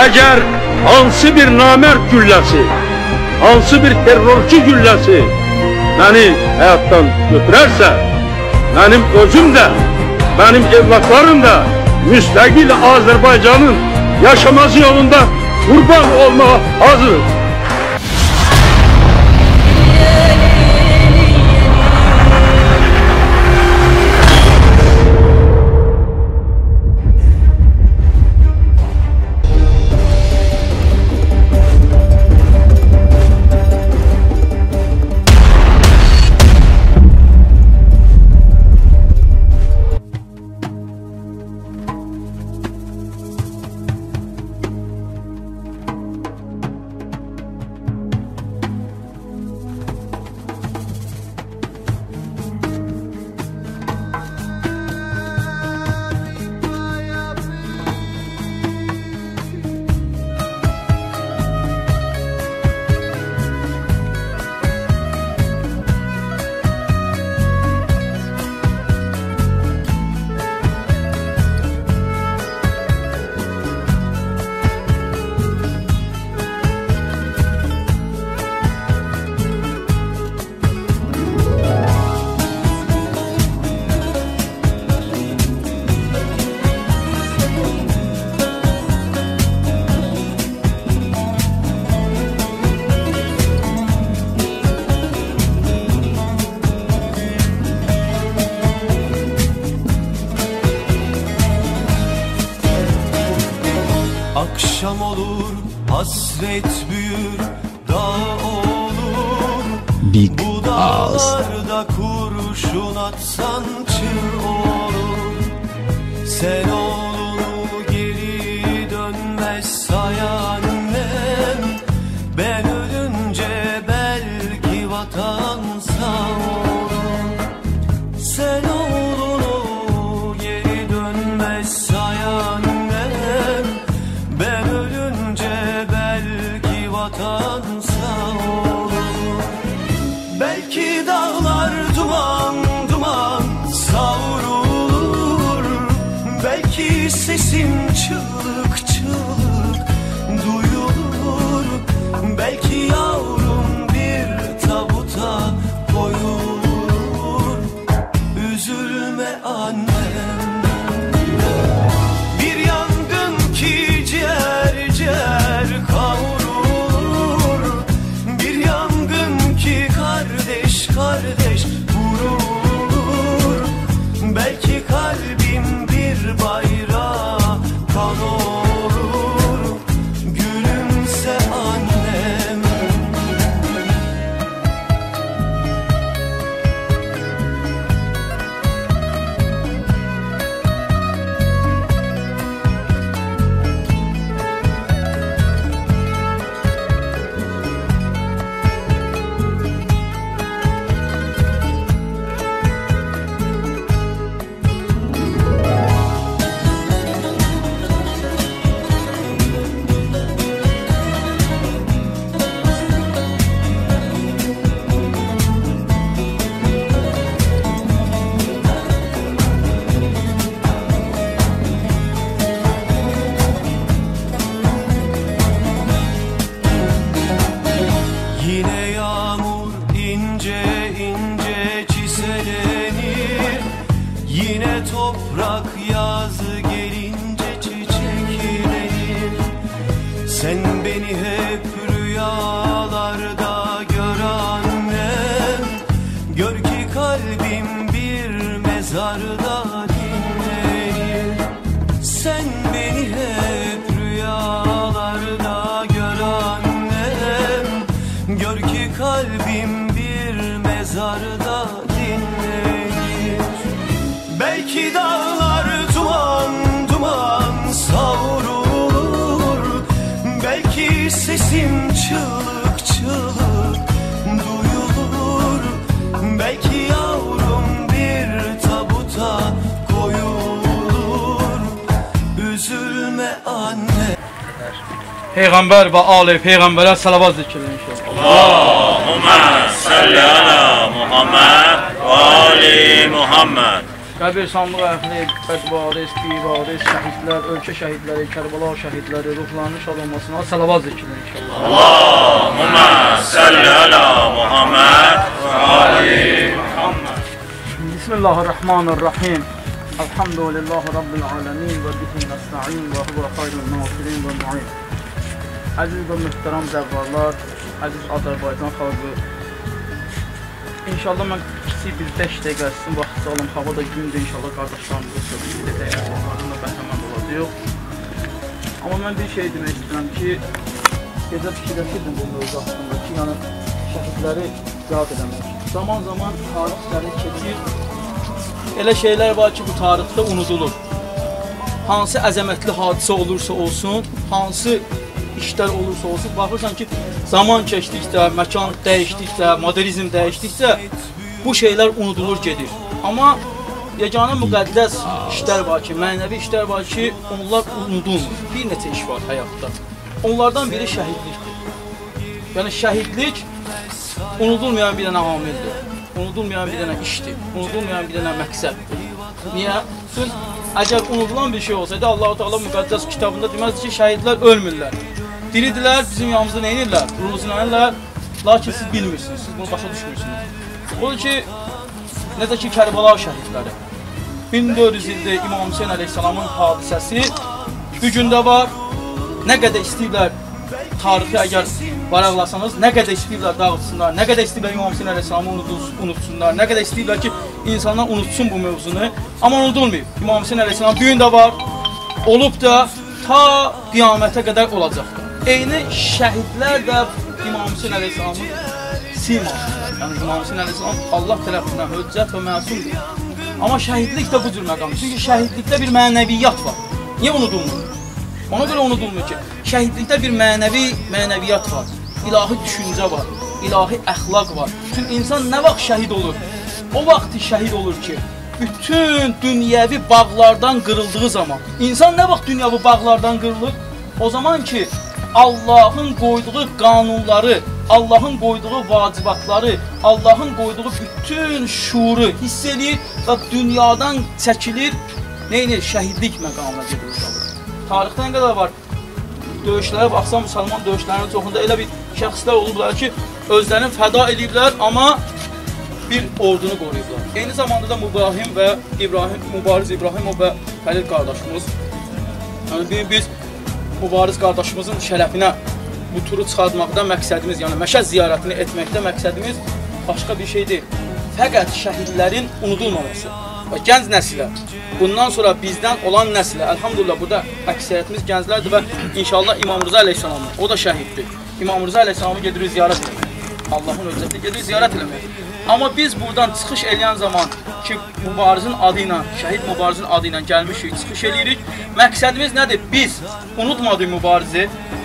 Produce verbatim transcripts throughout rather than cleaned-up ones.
Eğer hansı bir namert gülləsi, hansı bir terrorçu gülləsi beni hayattan götürərsə, benim özüm de, benim evlatlarım da müstakil Azerbaycan'ın yaşaması yolunda kurban olmaya hazırız. Akşam olur, hasret büyür, dağ olur. Big Bu dağlarda kurşun atsan çığ olur. Sen oğlunu geri dönmez say annem. Ben ölünce belki vatan sağ olur. Sen oğlunu geri dönmez say annem. Ben ölünce belki vatan sağ olur. Belki dağlar duman duman savrulur. Belki sesim çığlık çığlık duyulur. Belki yavrum bir tabuta koyulur. Üzülme annem. Kardeş vurur. Belki kalbim bir bayrağa kan olur. Gülümse annem. Yine yağmur ince ince çiselenir. Yine toprak yazı gelince çiçeklenir. Sen beni hep rüyalarda gör annem. Gör ki kalbim bir mezarda dinlenir. Sen beni hep rüyalarda gör annem. Gör ki kalbim bir mezarda dinlenir. Belki dağlar duman duman savrulur. Belki sesim çığlık çığlık duyulur. Belki yavrum bir tabuta koyulur. Üzülme anne. Peygamber ve Ali Peygamber'e salavat zikirler inşallah. Allahümme salli ala Muhammed ve Ali Muhammed. Qəbir sandığı əhli, bədvaris, bivaris, şəhidlər, ölkə şəhidləri, Kərbala şəhidləri, ruhlarının şad olmasına salavat zikridir inşallah. Allahümme salli ala Muhammed ve ali Muhammed. Bismillahirrahmanirrahim. Elhamdülillahi Rabbil alemin ve bihi nesta'in ve huve hayrun nasirin ve mu'in. Aziz ve mühterem zəvvarlar, aziz Azərbaycan xalqı. İnşallah mən kiçik bir beş dəqiqə sizin vaxtınızı alım. Hava da gündür, inşallah qardaşlarımızı söhbət edək. Onların da bəhəmənd olacaq. Amma mən bir şey demək istəyirəm ki, gecə fikirləşirdim bu mövzu haqqında ki, yəni şəhidləri yad eləmək. Zaman zaman tarixləri keçir. Elə şeylər var ki, bu tarixdə unudulur. Hansı əzəmətli hadisə olursa olsun, hansı işlər olursa olsun, baxırsan ki, zaman keçdikcə, məkan dəyişdikcə, modernizm dəyişdikcə bu şeylər unudulur gedir. Amma yeganə müqəddəs işlər var ki, mənəvi işlər var ki, onlar unudulmur. Bir neçə iş var həyatda. Onlardan biri şəhidlikdir. Yəni şəhidlik unudulmayan bir dənə amildir. Unudulmayan bir dənə işdir. Unudulmayan bir dənə məqsəddir. Niyə? Çünki əgər unudulan bir şey olsaydı, Allah-u Teala müqəddəs kitabında deməzdi ki, şəhidlər ölmürlər. Diridirlər, bizim yanımızda nə edirlər? Ruzunanırlar, lakin siz bilmirsiniz, siz bunu başa düşmürsünüz. Odur ki, necə ki, Kərbala şəhidləri. min dörd yüz ildə İmam Hüseyin əleyhissalamın hadisəsi bu gündə var. Nə qədər istəyirlər tarixi əgər varaqlasanız, nə qədər istəyirlər dağıtsınlar, nə qədər istəyirlər İmam Hüseyin əleyhissalamı unutsunlar, nə qədər istəyirlər ki, insanlar unutsun bu mövzunu. Amma unudulmayıb. İmam Hüseyin əleyhissalam bu gün də var, olub da ta qiyamətə qədər olacaqdır. Eyni şəhidlər də İmam Hüseyin əleyhissalamın simasıdır. Yəni İmam Hüseyin əleyhissalam Allah tərəfindən höccət və məsumdur. Amma şəhidlik də bu cür məqamdır. Çünki şəhidlikdə bir mənəviyyat var. Niyə unudulmur? Ona görə unudulmur ki, şəhidlikdə bir mənəvi mənəviyyat var. İlahi düşüncə var, ilahi əxlaq var. Çünki insan nə vaxt şəhid olur? O vaxt şəhid olur ki, bütün dünyəvi bağlardan qırıldığı zaman. İnsan nə vaxt dünyəvi bağlardan qırılır? O zaman ki, Allahın qoyduğu qanunları, Allahın qoyduğu vacibatları, Allahın qoyduğu bütün şuuru hiss edir və dünyadan çəkilir, neynir? Şəhidlik məqamına gedir uşaqlar. Tarixdə nə qədər var? Döyüşlərə baxsan, müsəlman döyüşlərinin çoxunda elə bir şəxslər olublar ki, özlərini fəda ediblər, amma bir ordunu qoruyublar. Eyni zamanda da Mübrahim və İbrahim, Mübariz İbrahimov və Xəlil qardaşımız, yəni biz Mübariz qardaşımızın şərəfinə bu turu çıxartmaqda məqsədimiz, yəni məşəd ziyarətini etməkdə məqsədimiz başqa bir şey deyil. Fəqət şəhidlərin unudulmaması və gənc nəsilə, bundan sonra bizdən olan nəsilə, əlhamdülillah burada əksəriyyətimiz gənclərdir və inşallah İmam Rıza əleyhissalamı, o da şəhiddir. İmam Rıza əleyhissalamı gedirik ziyarət eləmək. Allahın özəti gedirik ziyarət eləmək. Amma biz buradan çıxış eləyən zaman ki, mübarizin adı ilə, şəhid mübarizin adı ilə gəlmişik, çıxış eləyirik. Məqsədimiz nədir? Biz unutmadıq mübarizi,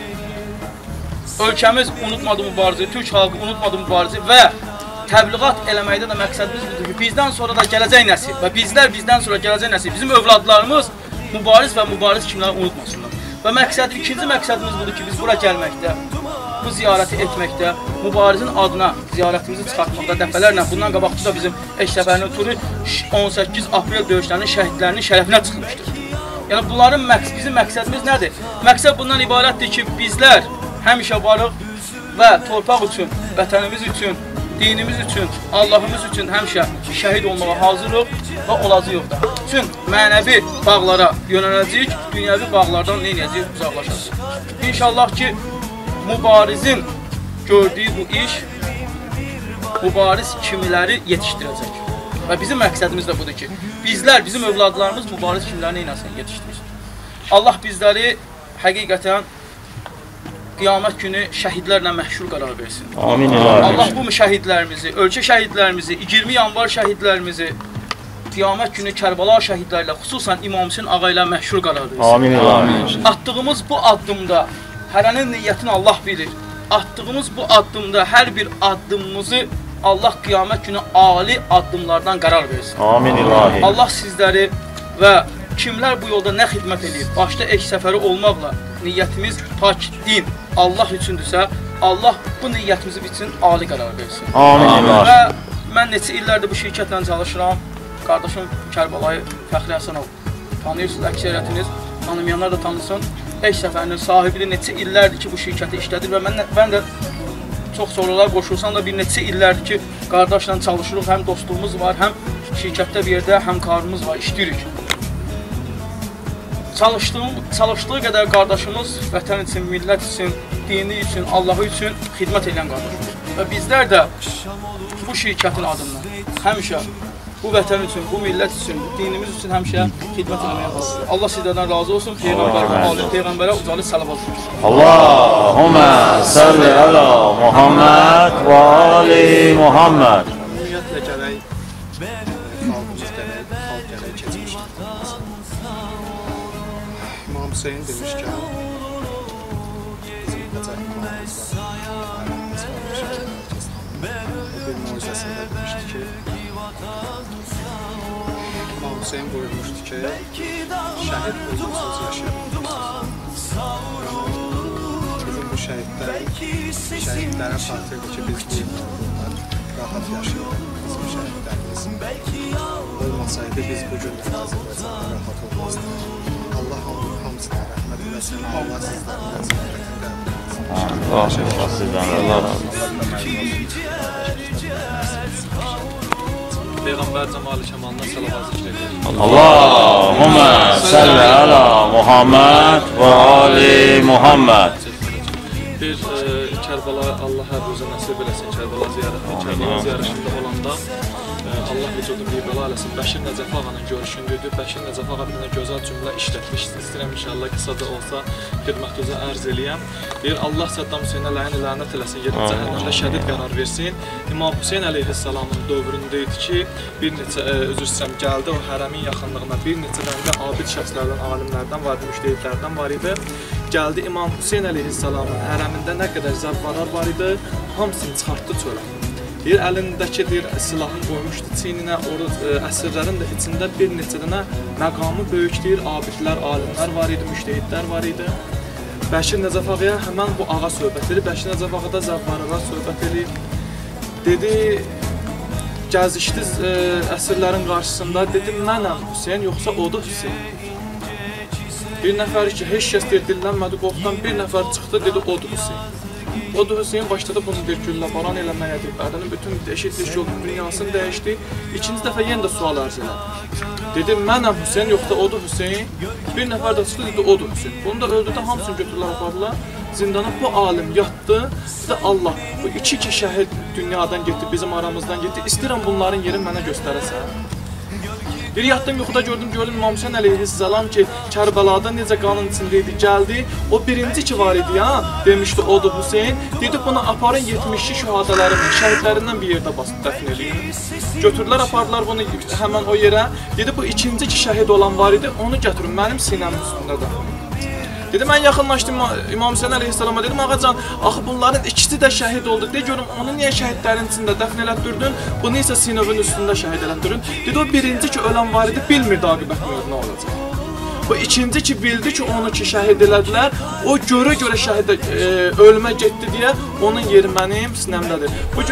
ölkəmiz unutmadı mübarizi, Türk xalqı unutmadı mübarizi və təbliğat eləməkdə də məqsədimiz budur ki, bizdən sonra da gələcək nəsil və bizlər bizdən sonra gələcək nəsil, bizim övladlarımız mübariz və mübariz kimləri unutmasınlar. Və məqsəd, ikinci məqsədimiz budur ki, biz bura gəlməkdə, bu ziyarəti etməkdə, mübarizin adına ziyarətimizi çıxartmaqda dəfələrlə, bundan qabaqda da bizim eş səfərinin turu on səkkiz aprel döyüşlərinin şəhidlərinin şərəfinə çıxmışdır. Yəni bunların məqsəd, bizim məqsədimiz nədir? Məqsəd bundan ibarətdir ki, bizlər həmişə varıq və torpaq üçün, vətənimiz üçün, dinimiz üçün, Allahımız üçün həmişə şəhid olmağa hazırıq və olacağıq da. Üçün mənəvi bağlara yönələcəyik, dünyəvi bağlardan nə edəcəyik, uzaqlaşacaq. İnşallah ki, mübarizin gördüyü bu iş, mübariz kimiləri yetişdirəcək. Və bizim məqsədimiz də budur ki, bizlər, bizim övladlarımız mübariz kimləri neynəsin yetişdirir. Allah bizləri həqiqətən qiyamət günü şəhidlərlə məhşur qərar versin. Amin. Allah bu şəhidlərimizi, ölkə şəhidlərimizi, iyirmi yanvar şəhidlərimizi, qiyamət günü Kərbala şəhidlərlə, xüsusən İmam Hüseyin ağa ilə məhşur qərar versin. Amin. Atdığımız bu addımda, hərənin niyyətini Allah bilir. Atdığımız bu addımda hər bir addımımızı Allah qiyamət günü ali addımlardan qərar versin. Amin ilahi. Allah sizləri və kimlər bu yolda nə xidmət edir, başda eş səfəri olmaqla niyyətimiz pak din Allah üçündürsə, Allah bu niyyətimizi üçün ali qərar versin. Amin. Və mən neçə illərdir bu şirkətlə çalışıram. qardaşım Kərbəlayı Fəxri Həsənov tanıyırsınız, əksəriyyətiniz, tanımayanlar da tanısın. Heç səfərinin sahibi neçə illərdir ki, bu şirkəti işlədir və mən, mən də çox sorular qoşulsam da bir neçə illərdir ki, qardaşla çalışırıq, həm dostluğumuz var, həm şirkətdə bir yerdə həmkarımız var, işləyirik. Çalışdığım, çalışdığı qədər qardaşımız vətən üçün, millət üçün, dini üçün, Allahı üçün xidmət edən qardaşımız. Və bizlər də bu şirkətin adından həmişə bu vətən üçün, bu millət üçün, dinimiz üçün həmişə xidmət etməyə lazımdır. Allah sizlərdən razı olsun. Peyğəmbərə, Peyğəmbərə ucalı səlavat olsun. Allahümmə salli ala Muhammed və ali Muhammed. Ümumiyyətlə gərək xalqımız gərək, xalq gərək keçmişdir. İmam Hüseyin demişkən, bizim necə imamımız var, ərəbimiz var, bir mucizəsində demişdi ki, İmam Hüseyin buyurmuşdu ki, şəhid ölümsüz yaşayabilirsiniz. Bizim bu şəhidlər, şəhidlərə xatirdir ki, biz bunlar rahat yaşayırıq. Bizim şəhidlərimiz olmasaydı, biz bu gün Azərbaycanda rahat olmazdı. Allah hamısına rəhmət eləsin, Allah sizlərin vəziyyətini qəbul etsin. Allah sizdən Allah razı olsun. Peyğəmbər cəmalı kəmalına salavat zikr edir. Allahümmə salli ala Muhammed və ali Muhammed. Bir e, Kərbəla Allah hər özü nəsib eləsin, Kərbəla ziyarətində, Kərbəla ziyarətində olanda e, Allah vücudu bir bəla eləsin. Bəşir Nəcəf ağanın görüşündür. Bəşir Nəcəf ağa bir gözəl cümlə işlətmişdir. İstəyirəm inşallah qısa da olsa xidmətinizə ərz eləyəm. Deyir, Allah Səddam Hüseynə ləyən lənət eləsin, yerin cəhənnəmdə şədid qərar versin. İmam Hüseyn əleyhissalamın dövründə idi ki, bir neçə, e, özür istəyirəm, gəldi o hərəmin yaxınlığına bir neçə dəndə abid şəxslərdən, alimlərdən var idi, müştəhidlərdən var idi. Gəldi İmam Hüseyn əleyhissalamın hərəmində nə qədər zəvvarar var idi, hamısını çıxartdı çölə. Deyir, əlindəki deyir, silahını qoymuşdu çiyninə, orada ə, əsirlərin də içində bir neçə dənə məqamı böyük deyir, abidlər, alimlər var idi, müştəhidlər var idi. Bəşir Nəcəf ağaya həmən bu ağa söhbət edir, Bəşir Nəcəf ağa da zəvvarara söhbət edir. Dedi, gəzişdi ə, əsirlərin qarşısında, dedi, mənəm Hüseyn, yoxsa odur Hüseyn. Bir nəfər ki, heç kəs deyir, dillənmədi, qorxudan bir nəfər çıxdı, dedi, odur Hüseyin. Odur Hüseyin başladı bunu bir güllə baran eləməyə deyib, ədənin bütün eşit-diş yol dünyasını dəyişdi. İkinci dəfə yenə də sual ərz elədi. Dedi, mənəm Hüseyin, yoxsa odur Hüseyin. Bir nəfər də çıxdı, dedi, odur Hüseyin. Bunu da öldüdən hamısını götürürlər, apardılar. Zindana bu alim yatdı, dedi, Allah, bu iki ki şəhid dünyadan getdi, bizim aramızdan getdi. İstəyirəm bunların yerini mənə göstərəsən. Bir yatdım, yuxuda gördüm, gördüm İmam Hüseyn əleyhissalam ki, Kərbəlada necə qanın içindeydi, gəldi. O birinci ki var idi ya, demişdi, odur Hüseyin. Dedi, bunu aparın yetmişli şühadələrindən, şəhidlərindən bir yerdə basıb dəfn edin. Götürdülər, apardılar bunu həmən o yerə. Dedi, bu ikinci ki şəhid olan var idi, onu gətirin, mənim sinəmin üstündə də. Dedi, mən yaxınlaşdım İmam Hüseyn əleyhissalama, dedim, ağacan, axı bunların ikisi də şəhid oldu. De, görüm, onu niyə şəhidlərin içində dəfn elətdirdin, bunu isə sinövün üstündə şəhid elətdirdin. Dedi, o birinci ki ölən var idi, bilmirdi aqibətini nə olacaq. Bu ikinci ki bildi ki, onu ki şəhid elədilər, o görə-görə şəhid e, ölmə getdi deyə, onun yeri mənim sinəmdədir. Bu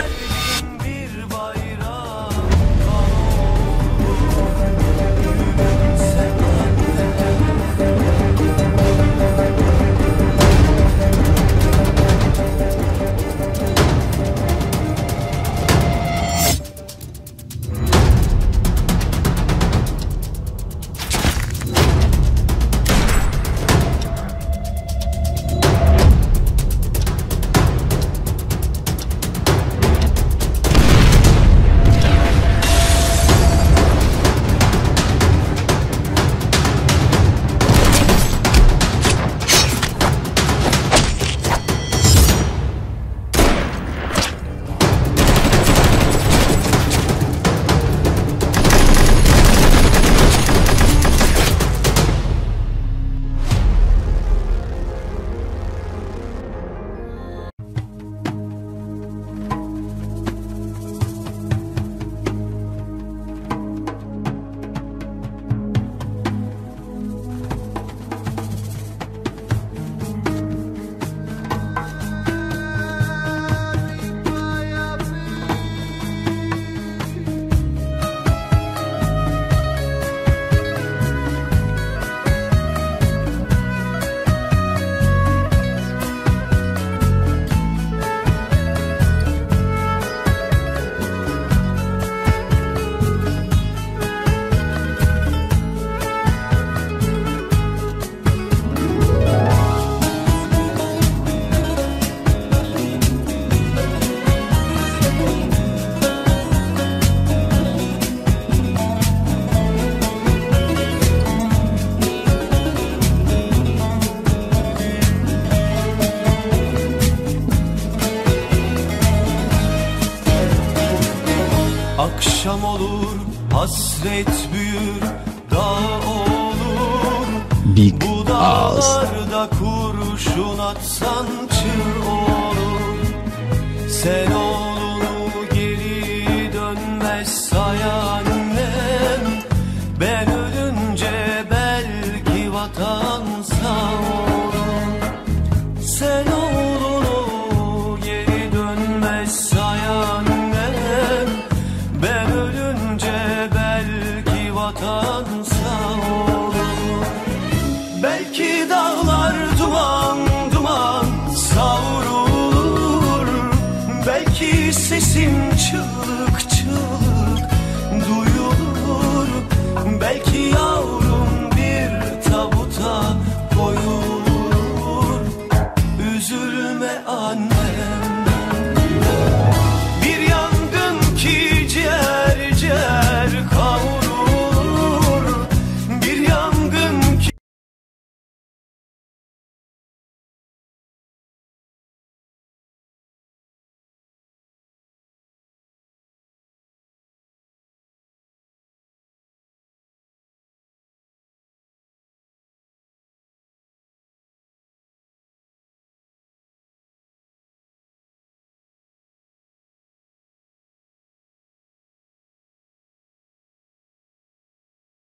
Akşam olur, hasret büyür, dağ olur. Big Bu dağlarda kurşun atsan çığ olur. Sen oğlunu geri dönmez say annem. Ben ölünce belki vatan sağ olur. Sen oğlunu geri dönmez say annem. Ben ölünce belki vatan sağ olur. Belki dağlar duman duman savrulur. Belki sesim çığlık çığlık